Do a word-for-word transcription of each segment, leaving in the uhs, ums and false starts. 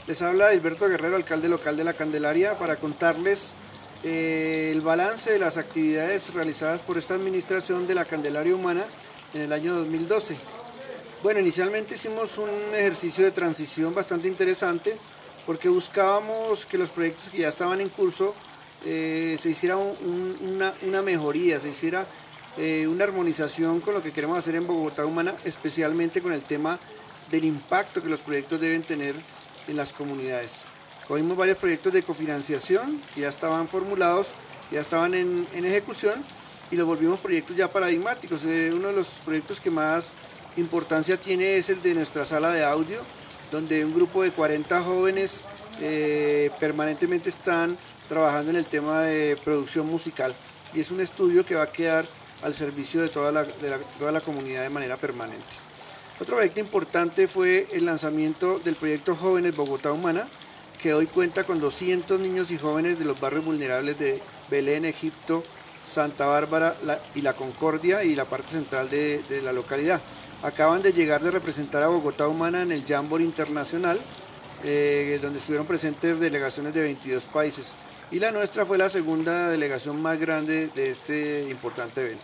Les habla Alberto Guerrero, alcalde local de La Candelaria, para contarles eh, el balance de las actividades realizadas por esta administración de La Candelaria Humana en el año dos mil doce. Bueno, inicialmente hicimos un ejercicio de transición bastante interesante porque buscábamos que los proyectos que ya estaban en curso eh, se hiciera un, un, una, una mejoría, se hiciera eh, una armonización con lo que queremos hacer en Bogotá Humana, especialmente con el tema del impacto que los proyectos deben tener en las comunidades. Cogimos varios proyectos de cofinanciación que ya estaban formulados, ya estaban en, en ejecución y los volvimos proyectos ya paradigmáticos. Eh, uno de los proyectos que más importancia tiene es el de nuestra sala de audio, donde un grupo de cuarenta jóvenes eh, permanentemente están trabajando en el tema de producción musical y es un estudio que va a quedar al servicio de toda la, de la, toda la comunidad de manera permanente. Otro proyecto importante fue el lanzamiento del proyecto Jóvenes Bogotá Humana, que hoy cuenta con doscientos niños y jóvenes de los barrios vulnerables de Belén, Egipto, Santa Bárbara la, y La Concordia y la parte central de, de la localidad. Acaban de llegar de representar a Bogotá Humana en el Jamboree Internacional, eh, donde estuvieron presentes delegaciones de veintidós países. Y la nuestra fue la segunda delegación más grande de este importante evento.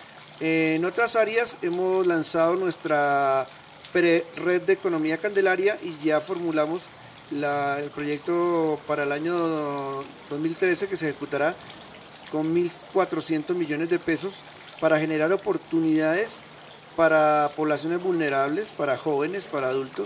En otras áreas hemos lanzado nuestra pre-red de economía candelaria y ya formulamos la, el proyecto para el año dos mil trece que se ejecutará con mil cuatrocientos millones de pesos para generar oportunidades para poblaciones vulnerables, para jóvenes, para adultos,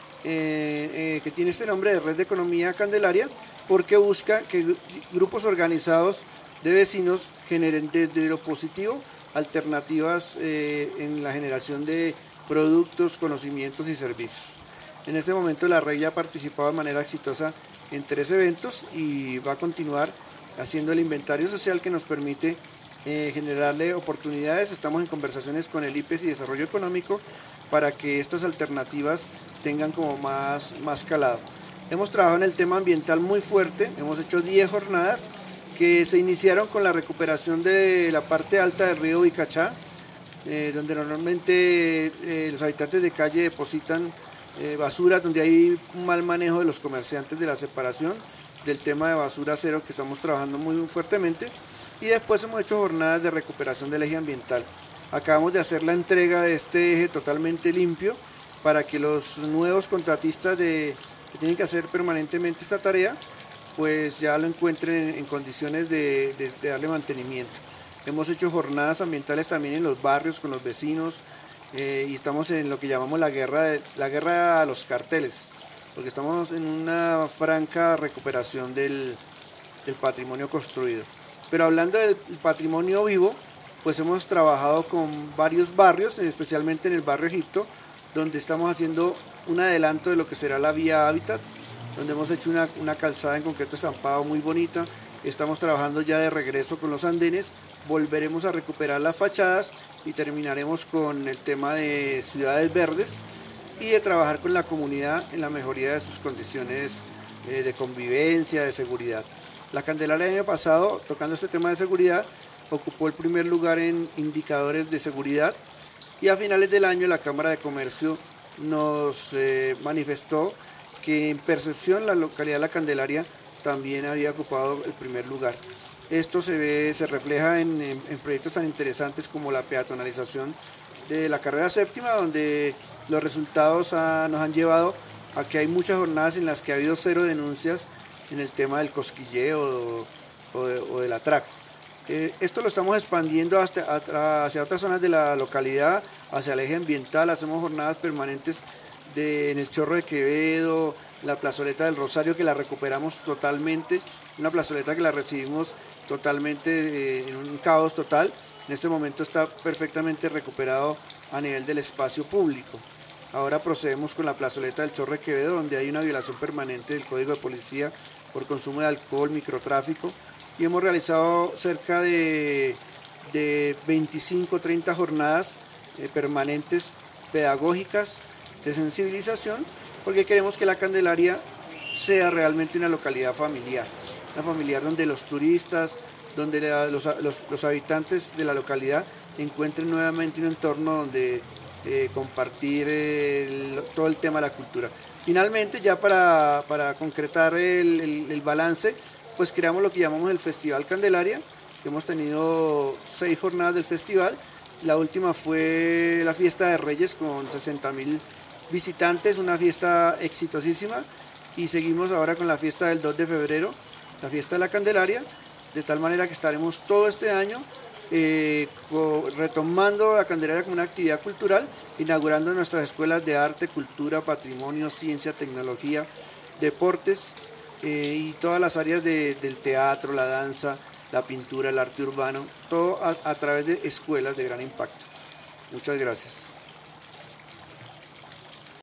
eh, eh, que tiene este nombre de Red de Economía Candelaria, porque busca que grupos organizados de vecinos generen desde lo positivo alternativas eh, en la generación de productos, conocimientos y servicios. En este momento la red ya ha participado de manera exitosa en tres eventos y va a continuar haciendo el inventario social que nos permite eh, generarle oportunidades. Estamos en conversaciones con el I P E S y Desarrollo Económico para que estas alternativas tengan como más, más calado. Hemos trabajado en el tema ambiental muy fuerte, hemos hecho diez jornadas que se iniciaron con la recuperación de la parte alta del río Bicachá, eh, donde normalmente eh, los habitantes de calle depositan eh, basura, donde hay un mal manejo de los comerciantes de la separación, del tema de basura cero que estamos trabajando muy fuertemente, y después hemos hecho jornadas de recuperación del eje ambiental. Acabamos de hacer la entrega de este eje totalmente limpio para que los nuevos contratistas de, que tienen que hacer permanentemente esta tarea pues ya lo encuentren en, en condiciones de, de, de darle mantenimiento. Hemos hecho jornadas ambientales también en los barrios con los vecinos eh, y estamos en lo que llamamos la guerra, de, la guerra a los carteles, porque estamos en una franca recuperación del, del patrimonio construido. Pero hablando del patrimonio vivo, pues hemos trabajado con varios barrios, especialmente en el barrio Egipto, donde estamos haciendo un adelanto de lo que será la vía Hábitat, donde hemos hecho una, una calzada en concreto estampado muy bonita. Estamos trabajando ya de regreso con los andenes, volveremos a recuperar las fachadas y terminaremos con el tema de ciudades verdes y de trabajar con la comunidad en la mejoría de sus condiciones eh, de convivencia, de seguridad. La Candelaria el año pasado, tocando este tema de seguridad, ocupó el primer lugar en indicadores de seguridad y a finales del año la Cámara de Comercio nos eh, manifestó que en percepción la localidad de La Candelaria también había ocupado el primer lugar. Esto se ve, se refleja en, en, en proyectos tan interesantes como la peatonalización de la carrera séptima, donde los resultados ha, nos han llevado a que hay muchas jornadas en las que ha habido cero denuncias en el tema del cosquilleo o, o, de, o del atraco. Eh, esto lo estamos expandiendo hasta, hacia otras zonas de la localidad, hacia el eje ambiental. Hacemos jornadas permanentes de, en el Chorro de Quevedo, la plazoleta del Rosario, que la recuperamos totalmente, una plazoleta que la recibimos totalmente eh, en un caos total. En este momento está perfectamente recuperado a nivel del espacio público. Ahora procedemos con la plazoleta del Chorro de Quevedo, donde hay una violación permanente del Código de Policía por consumo de alcohol, microtráfico, y hemos realizado cerca de, de veinticinco a treinta jornadas eh, permanentes pedagógicas de sensibilización, porque queremos que La Candelaria sea realmente una localidad familiar, una familiar donde los turistas, donde la, los, los, los habitantes de la localidad encuentren nuevamente un entorno donde eh, compartir el, todo el tema de la cultura. Finalmente, ya para, para concretar el, el, el balance, pues creamos lo que llamamos el Festival Candelaria. Hemos tenido seis jornadas del festival. La última fue la fiesta de Reyes con sesenta mil visitantes, una fiesta exitosísima. Y seguimos ahora con la fiesta del dos de febrero, la fiesta de la Candelaria, de tal manera que estaremos todo este año eh, retomando la Candelaria como una actividad cultural, inaugurando nuestras escuelas de arte, cultura, patrimonio, ciencia, tecnología, deportes eh, y todas las áreas de, del teatro, la danza, la pintura, el arte urbano, todo a, a través de escuelas de gran impacto. Muchas gracias.